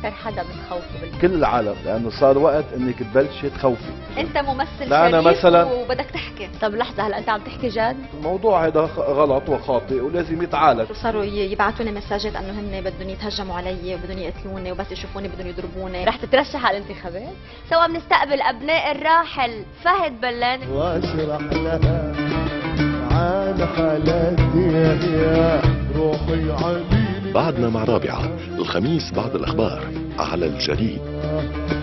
اكثر حدا بتخوفه كل العالم، لانه صار وقت انك تبلشي تخوفي. انت ممثل لا أنا شريف مثلاً وبدك تحكي. طب لحظه، هلا انت عم تحكي جد؟ الموضوع هذا غلط وخاطئ ولازم يتعالج. وصاروا يبعثوا لي مساجات انه هن بدهم يتهجموا علي وبدهم يقتلوني وبس يشوفوني بدهم يضربوني. رح تترشح على الانتخابات؟ سوا بنستقبل ابناء الراحل فهد بلان واشرح لها عن حالاتي يا روحي عميلي. بعدنا مع رابعة الخميس بعد الأخبار على الجديد.